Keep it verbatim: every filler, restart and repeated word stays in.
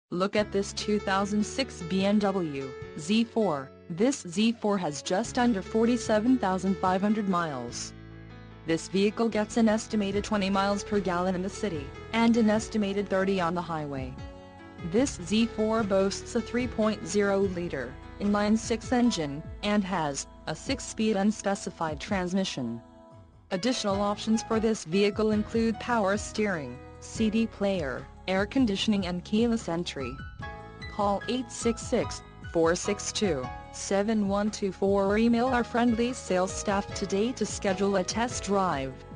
Look at this two thousand six B M W Z four. This Z four has just under forty-seven thousand five hundred miles. This vehicle gets an estimated twenty miles per gallon in the city, and an estimated thirty on the highway. This Z four boasts a three point oh liter, inline-six engine, and has a six-speed unspecified transmission. Additional options for this vehicle include power steering, C D player, air conditioning and keyless entry. Call eight six six, four six two, seven one two four or email our friendly sales staff today to schedule a test drive.